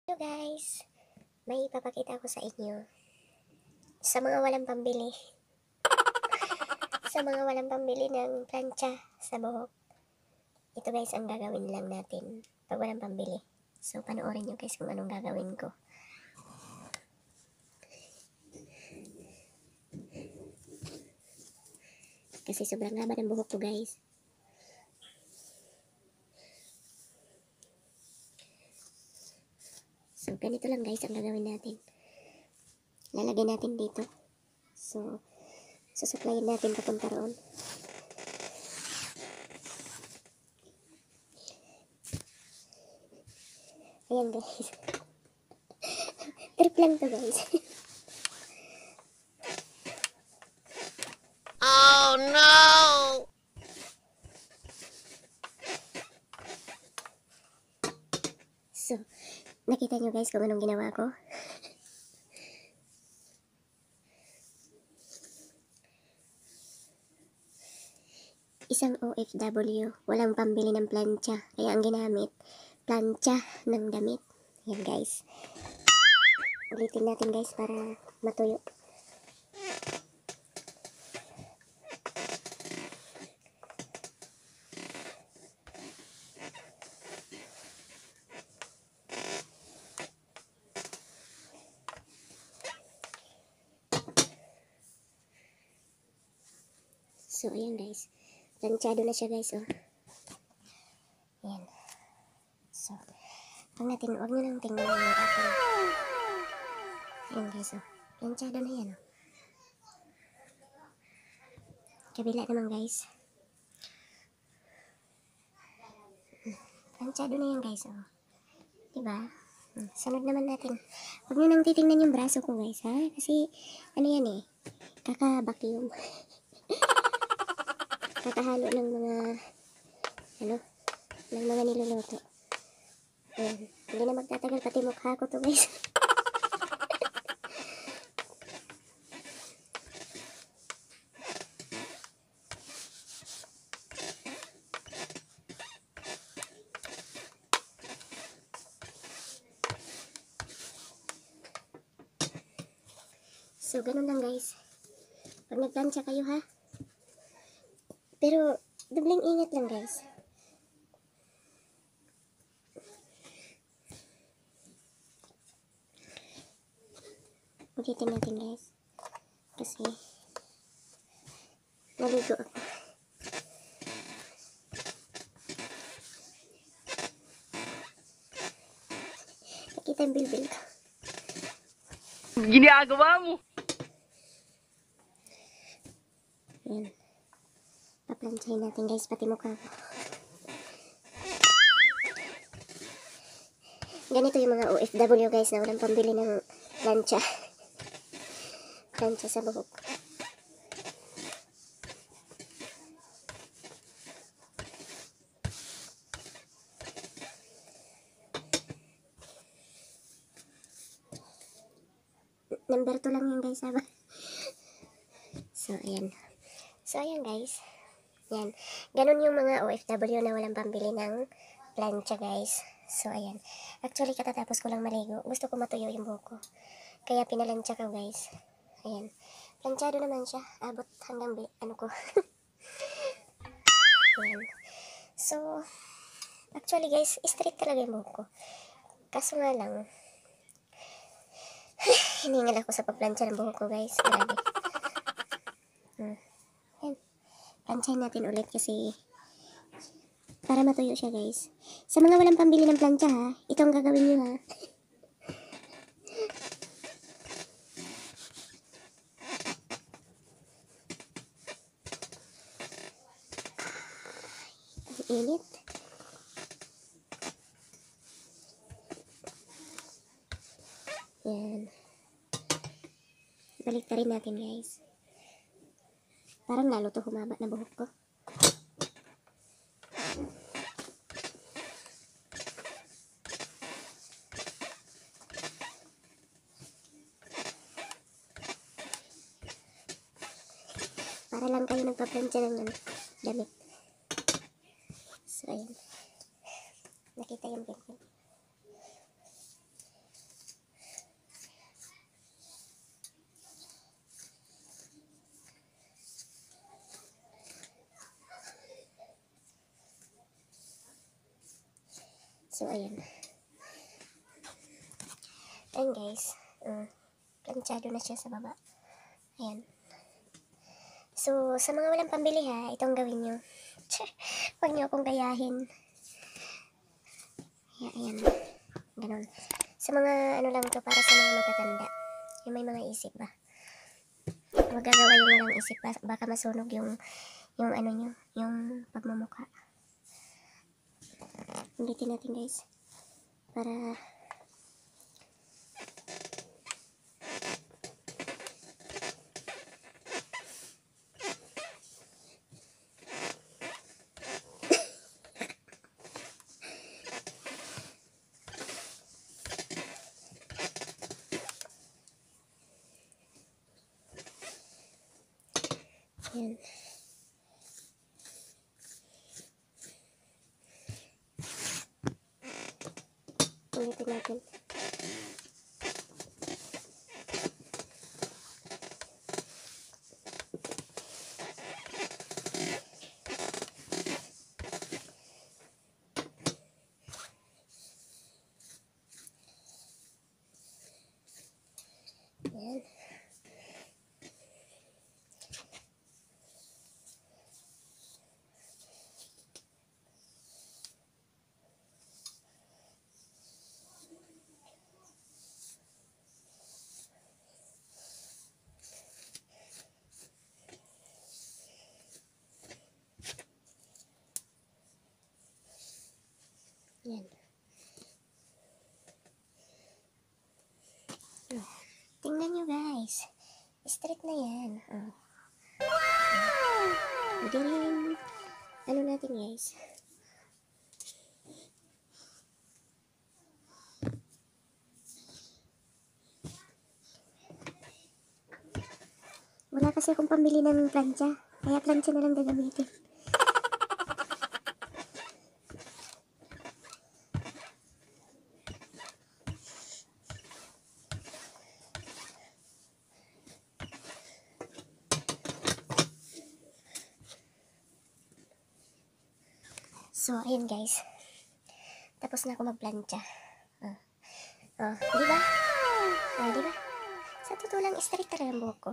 Hello guys, may ipapakita ko sa inyo sa mga walang pambili ng plancha sa buhok. Ito guys ang gagawin lang natin pag walang pambili. So panoorin nyo guys kung anong gagawin ko. Kasi sobrang haba ng buhok ko guys. So ganito lang guys ang gagawin natin. Lalagay natin dito. So susuplayin natin papunta roon. Ayan guys. Trip lang to guys. Oh no! So, nakita nyo guys kung anong ginawa ko? Isang OFW, walang pambili ng plancha. Kaya ang ginamit, plancha ng damit. Yan guys. Ulitin natin guys para matuyo. So, ayan guys. Planchado na siya guys, oh. Ayan. So, huwag nyo lang tingnan yung akin. Ayan guys, oh. Planchado na yan, oh. Kabila naman guys. Planchado na yan guys, oh. Diba? Sunod naman natin. Huwag nyo nang titingnan yung braso ko guys, ha? Kasi, ano yan eh. Kaka-vacuum. Kakahalo ng mga niluluto. Ayan. Hindi na magtatagal pati mukha ko to guys. So, ganun lang guys. Pag nagplansya kayo ha. Pero, dubling ingat lang guys. Ulitin natin guys. Kasi, naligo ako. Nakita yung bilbil ko. Ginagawa mo! Ayan. Paplansyahin natin guys, pati mukha ko. Ganito yung mga OFW guys na walang pambili ng plancha. Plancha sa buhok. Number 2 lang yan guys, haba. So, ayan. So, ayan guys. Yan. Ganun yung mga OFW na walang pambili ng plancha guys. So, ayan. Actually, katatapos ko lang maligo. Gusto ko matuyo yung buhok ko. Kaya pinalansya ko guys. Ayan. Planchado naman siya. Abot hanggang ano ko. Ayan. So, actually guys, straight talaga yung buhok ko. Kaso nga lang, hiningal ako sa pagplansya ng buhok ko guys. Grabe. Ayan. Plansyahin natin ulit kasi para matuyo siya guys. Sa mga walang pambili ng plancha ha, ito ang gagawin nyo ha. Ang init. Yan. Balik rin natin guys. Parang lalo to humaba na buhok ko. Para lang kayo nagpaplansya ng damit. So, ayan. Nakita yung bilbil. So, ayan. Ayan guys. Planchado na siya sa baba. Ayan. So, sa mga walang pambili ha, itong gawin nyo. Huwag nyo akong gayahin. Ayan. Ganon. Sa mga ano lang to, para sa mga matatanda. Yung may mga isip ba. Huwag gagawa yung walang isip ba. Baka masunog yung ano nyo, yung pagmumukha. Ulitin natin guys. Para yan. Ulitin natin. Yan. Yan. Tingnan nyo guys. Straight na yan. Magaling. Ano natin guys. Wala kasi akong pambili ng plancha. Kaya plancha na lang gagamitin. So, ayun guys. Tapos na ako magplancha. Di ba? Di ba? Sa totoo lang, straight talaga ang buhok ko.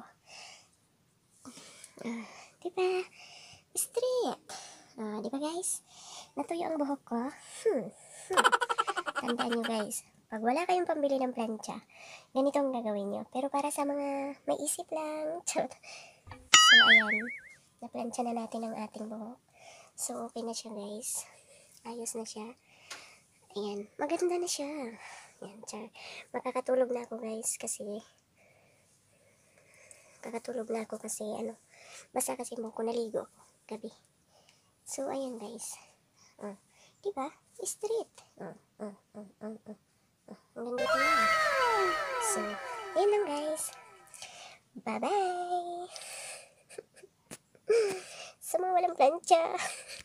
Di ba? Straight. Di ba guys? Natuyo ang buhok ko. Tandaan nyo guys. Pag wala kayong pambili ng plancha, ganito ang gagawin nyo. Pero para sa mga may isip lang. So, ayan. Naplancha na natin ang ating buhok. So, okay na siya guys. Ayos na siya. Ayan. Maganda na siya. Ayan, char. Makakatulog na ako guys kasi ano, basta kasi mo ko naligo ako gabi. So, ayan guys. Diba? Straight. Ang ganda na. So, ayan lang guys. Bye-bye! Sa mga walang plancha.